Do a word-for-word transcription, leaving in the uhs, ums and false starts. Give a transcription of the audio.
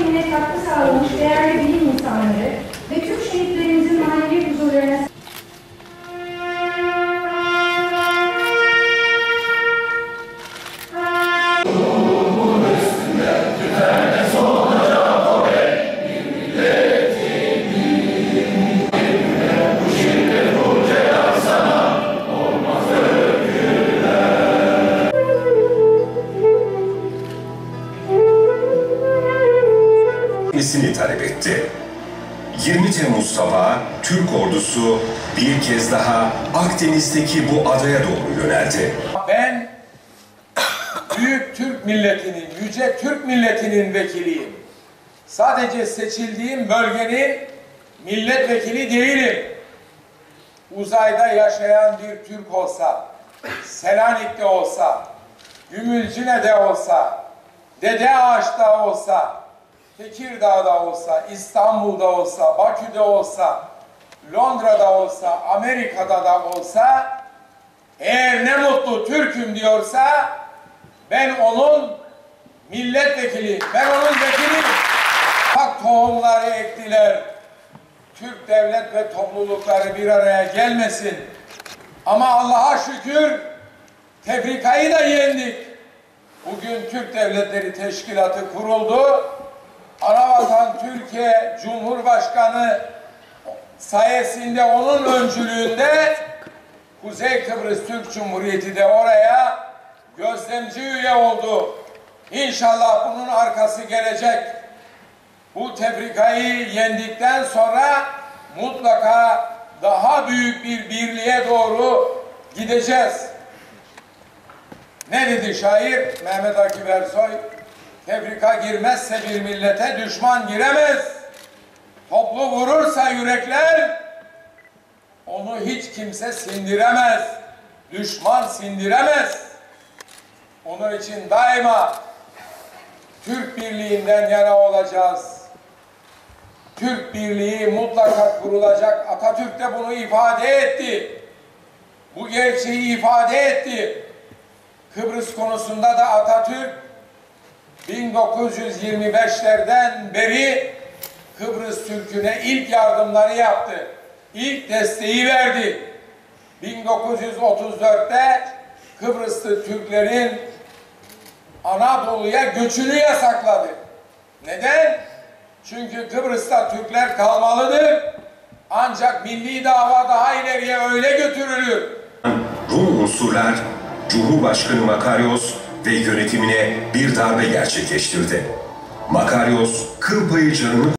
tarihine katkı sağlamış değerli bilim insanları ve tüm şehitlerimizin manevi huzurlarına ...sini talep etti. yirmi Temmuz sabahı Türk ordusu bir kez daha Akdeniz'deki bu adaya doğru yöneldi. Ben büyük Türk milletinin, yüce Türk milletinin vekiliyim. Sadece seçildiğim bölgenin milletvekili değilim. Uzayda yaşayan bir Türk olsa, Selanik'te olsa, Gümülcine'de olsa, Dede Ağaç'ta olsa, Tekirdağ'da olsa, İstanbul'da olsa, Bakü'de olsa, Londra'da olsa, Amerika'da da olsa, eğer ne mutlu Türk'üm diyorsa, ben onun milletvekiliyim, ben onun vekiliyim. Hak tohumları ektiler, Türk devlet ve toplulukları bir araya gelmesin. Ama Allah'a şükür, tefrikayı da yendik. Bugün Türk Devletleri Teşkilatı kuruldu. Anavatan Türkiye Cumhurbaşkanı sayesinde, onun öncülüğünde Kuzey Kıbrıs Türk Cumhuriyeti de oraya gözlemci üye oldu. İnşallah bunun arkası gelecek. Bu tefrikayı yendikten sonra mutlaka daha büyük bir birliğe doğru gideceğiz. Ne dedi şair Mehmet Akif Ersoy? Tefrika girmezse bir millete düşman giremez. Toplu vurursa yürekler, onu hiç kimse sindiremez. Düşman sindiremez. Onun için daima Türk birliğinden yana olacağız. Türk birliği mutlaka kurulacak. Atatürk de bunu ifade etti. Bu gerçeği ifade etti. Kıbrıs konusunda da Atatürk bin dokuz yüz yirmi beşlerden beri Kıbrıs Türk'üne ilk yardımları yaptı. İlk desteği verdi. bin dokuz yüz otuz dörtte Kıbrıslı Türklerin Anadolu'ya göçünü yasakladı. Neden? Çünkü Kıbrıs'ta Türkler kalmalıdır. Ancak milli dava daha ileriye öyle götürülür. Rum unsurlar Cumhurbaşkanı Makaryos ve yönetimine bir darbe gerçekleştirdi. Makaryos kıl payı canını